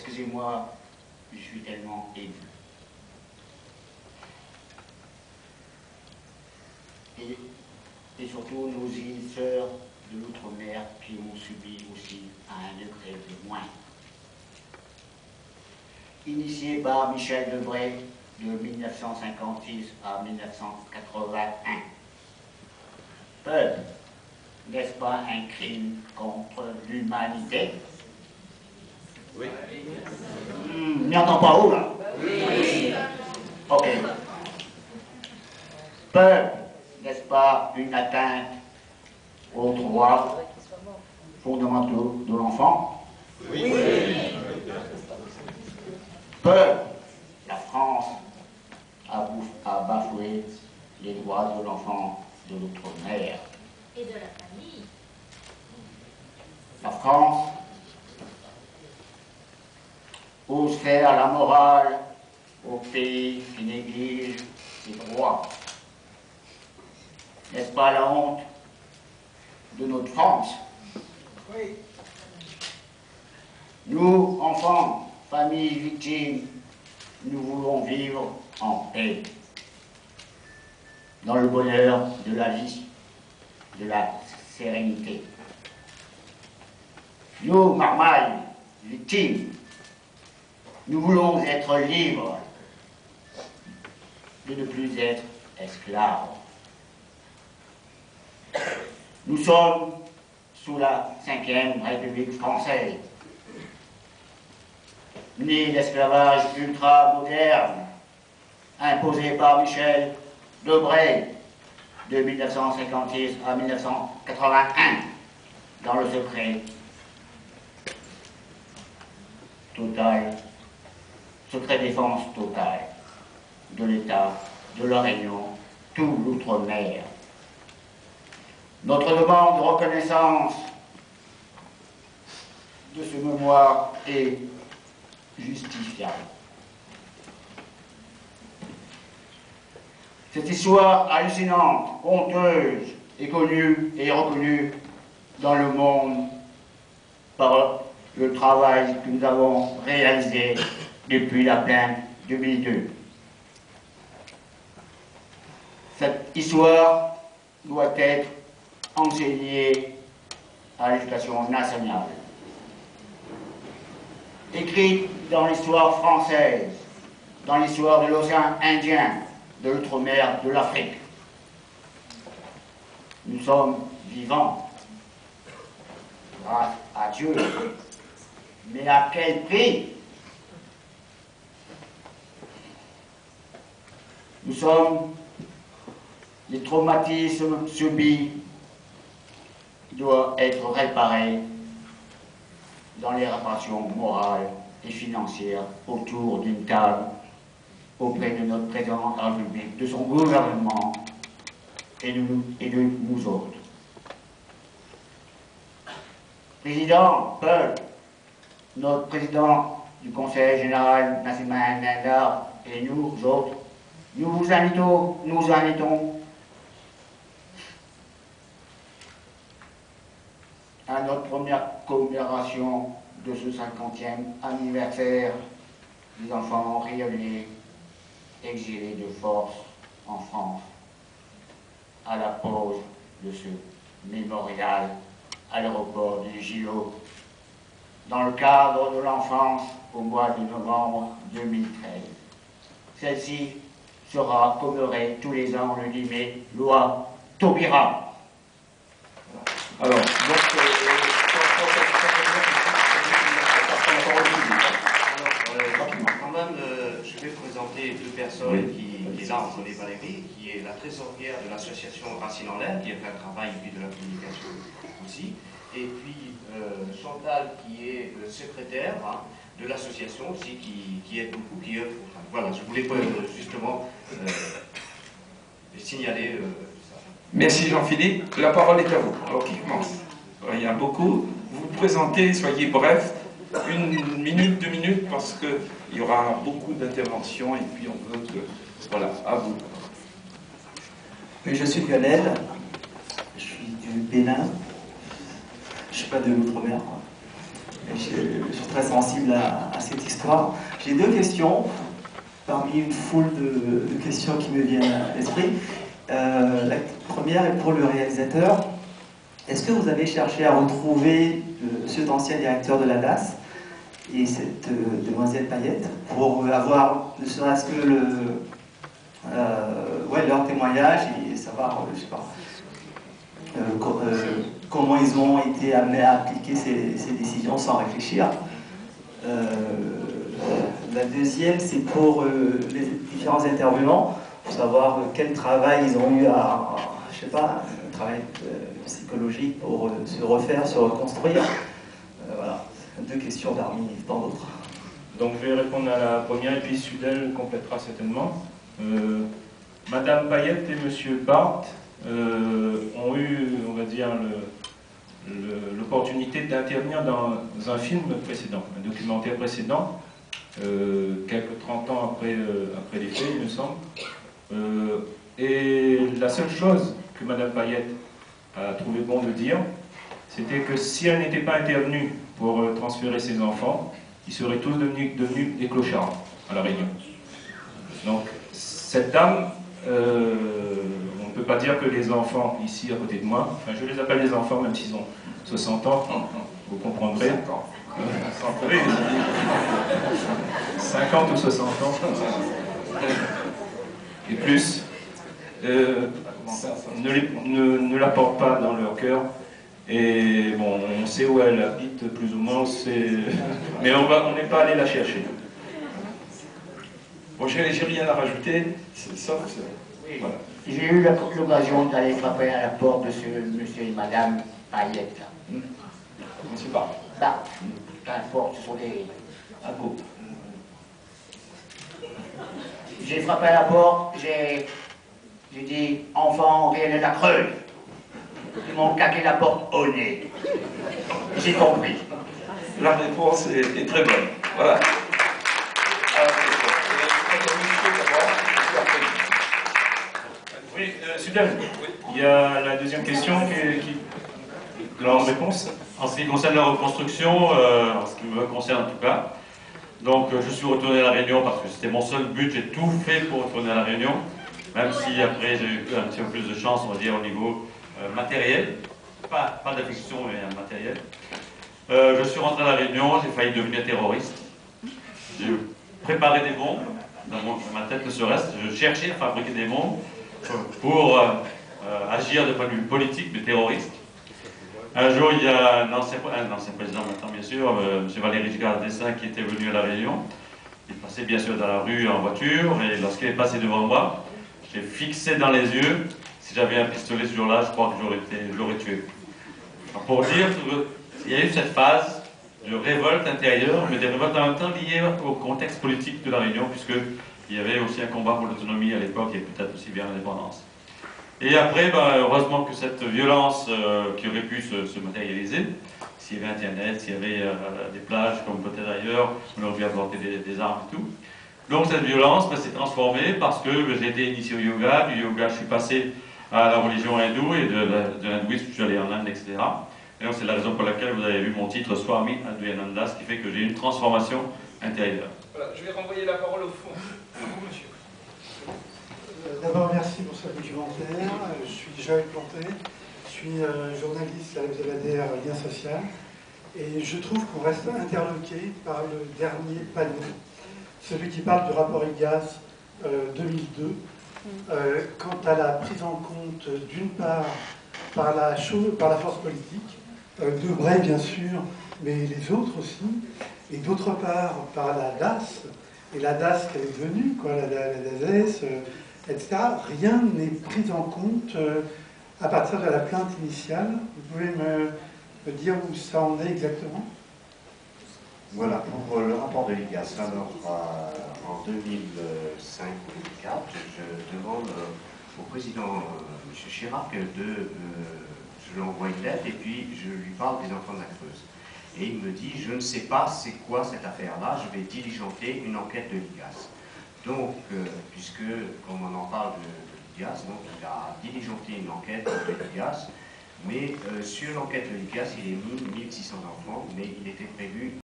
excusez-moi, je suis tellement ému. Et surtout nos îles sœurs de l'outre-mer qui ont subi aussi à un degré de moins. Initié par Michel Debré de 1956 à 1981. Peuple, n'est-ce pas un crime contre l'humanité? Oui. M'y entend pas où là? Oui. Ok. Peuple, n'est-ce pas une atteinte aux droits fondamentaux de l'enfant? Oui. Peuple, la France a bafoué les droits de l'enfant de l'outre-mer. Et de la famille. La France ose faire la morale au pays qui néglige ses droits. N'est-ce pas la honte de notre France? Oui. Nous, enfants, familles victimes, nous voulons vivre en paix, dans le bonheur de la vie, de la sérénité. Nous, marmailles, victimes, nous voulons être libres, de ne plus être esclaves. Nous sommes sous la 5e République française, née l'esclavage ultra-moderne, imposé par Michel Debré de 1956 à 1981, dans le secret total, secret défense totale de l'État, de la Réunion, tout l'outre-mer. Notre demande de reconnaissance de ce mémoire est justifiable. Cette histoire hallucinante, honteuse, est connue et reconnue dans le monde par le travail que nous avons réalisé depuis la plainte 2002. Cette histoire doit être enseignée à l'éducation nationale, écrite dans l'histoire française, dans l'histoire de l'océan Indien, de l'outre-mer de l'Afrique. Nous sommes vivants, grâce à Dieu, mais à quel prix? Nous sommes les traumatismes subis doivent être réparés dans les réparations morales et financières autour d'une table auprès de notre président de la République, de son gouvernement et de nous autres. Président Peul, notre président du Conseil général national Nandar et nous autres, nous vous invitons à notre première commémoration de ce 50e anniversaire des enfants rayonnés, exilés de force en France, à la pose de ce mémorial à l'aéroport du Gillot, dans le cadre de l'enfance au mois de novembre 2013. Celle-ci sera commémorée tous les ans le 10 mai, loi Taubira. Alors, donc, quand même, je vais présenter deux personnes qui est là, on connaît Valérie, qui est la trésorière de l'association Racine en l'air, qui a fait un travail et puis de la communication aussi, et puis Chantal, qui est secrétaire de l'association aussi, qui aide beaucoup, qui œuvre. Voilà, je voulais justement signaler ça. merci Jean-Philippe. La parole est à vous. Alors, qui commence? Il y a beaucoup. Vous vous présentez, soyez bref, 1 minute, 2 minutes, parce qu'il y aura beaucoup d'interventions et puis on veut que... Voilà, à vous. Oui, je suis Lionel, je suis du Bénin, je ne suis pas de l'outre-mer, quoi. Je suis très sensible à cette histoire. J'ai deux questions, parmi une foule de questions qui me viennent à l'esprit. La première est pour le réalisateur. Est-ce que vous avez cherché à retrouver cet ancien directeur de la DAS et cette demoiselle Payette pour avoir ne serait-ce que leur témoignage et savoir, je sais pas, comment ils ont été amenés à appliquer ces décisions sans réfléchir. La deuxième, c'est pour les différents intervenants, pour savoir quel travail ils ont eu je sais pas, un travail psychologique pour se refaire, se reconstruire. Voilà, deux questions parmi tant d'autres. Donc je vais répondre à la première et puis Sudel complétera certainement. Madame Payette et Monsieur Barthes ont eu, on va dire, l'opportunité d'intervenir dans un film précédent, un documentaire précédent, quelques 30 ans après les faits, il me semble. Et la seule chose que Madame Payette a trouvé bon de dire, c'était que si elle n'était pas intervenue pour transférer ses enfants, ils seraient tous devenus des clochards à La Réunion. Donc, cette dame, on ne peut pas dire que les enfants ici à côté de moi, enfin je les appelle les enfants même s'ils ont 60 ans, vous comprendrez. 50 ou 60 ans. Et plus, ne la portent pas dans leur cœur. Et bon, on sait où elle habite, plus ou moins, mais on n'est pas allé la chercher. Bon, j'ai rien à rajouter, sauf que oui. voilà. J'ai eu l'occasion d'aller frapper à la porte de ce monsieur et madame Payette. Monsieur Barthes. Bah, peu importe, ce sont des... À go. J'ai frappé à la porte, j'ai dit, enfant, rien n'est à creux. Ils m'ont claqué la porte au nez. J'ai compris. La réponse est très bonne. Voilà. Oui, Sudel, il y a la deuxième question qui demande réponse. En ce qui concerne la reconstruction, en ce qui me concerne en tout cas, donc je suis retourné à La Réunion parce que c'était mon seul but, j'ai tout fait pour retourner à La Réunion, même si après j'ai eu un petit peu plus de chance, on va dire, au niveau matériel, pas d'affection mais matériel. Je suis rentré à La Réunion, j'ai failli devenir terroriste. J'ai préparé des bombes, dans ma tête ne serait-ce, je cherchais à fabriquer des bombes pour agir de point de vue politique, mais terroriste. Un jour, il y a un ancien président maintenant, bien sûr, M. Valéry Giscard d'Estaing, qui était venu à La Réunion. Il passait bien sûr dans la rue en voiture, et lorsqu'il est passé devant moi, j'ai fixé dans les yeux. Si j'avais un pistolet ce jour-là, je crois que je l'aurais tué. Alors, pour dire qu'il y a eu cette phase de révolte intérieure, mais des révoltes en même temps liées au contexte politique de La Réunion, puisqu'il y avait aussi un combat pour l'autonomie à l'époque, et peut-être aussi bien l'indépendance. Et après, heureusement que cette violence qui aurait pu se matérialiser, s'il y avait Internet, s'il y avait des plages comme peut-être ailleurs, on aurait pu apporter des armes et tout. Donc cette violence s'est transformée parce que j'ai été initié au yoga. Du yoga, je suis passé à la religion hindoue, et de l'hindouisme, je suis allé en Inde, etc. Et donc c'est la raison pour laquelle vous avez vu mon titre Swami Advayananda, ce qui fait que j'ai une transformation intérieure. Voilà, je vais renvoyer la parole au fond. Monsieur. D'abord, merci pour ce documentaire. Je suis Joël Planté, je suis journaliste à l'hebdomadaire Lien Social, et je trouve qu'on reste interloqué par le dernier panneau, celui qui parle du rapport IGAS 2002, quant à la prise en compte, d'une part, par la force politique, Debray bien sûr, mais les autres aussi, et d'autre part par la DAS, et la DAS qu'elle est devenue, quoi, la DAS, etc. Rien n'est pris en compte à partir de la plainte initiale. Vous pouvez me dire où ça en est exactement? Voilà, pour le rapport de l'IGAS, alors en 2005-2004, je demande au président M. Chirac je lui envoie une lettre et puis je lui parle des enfants de la Creuse. Et il me dit, je ne sais pas c'est quoi cette affaire-là, je vais diligenter une enquête de l'IGAS. Donc, puisque, comme on en parle de l'IGAS, donc il a diligenté une enquête de l'IGAS, mais sur l'enquête de l'IGAS, il est mis 1600 enfants, mais il était prévu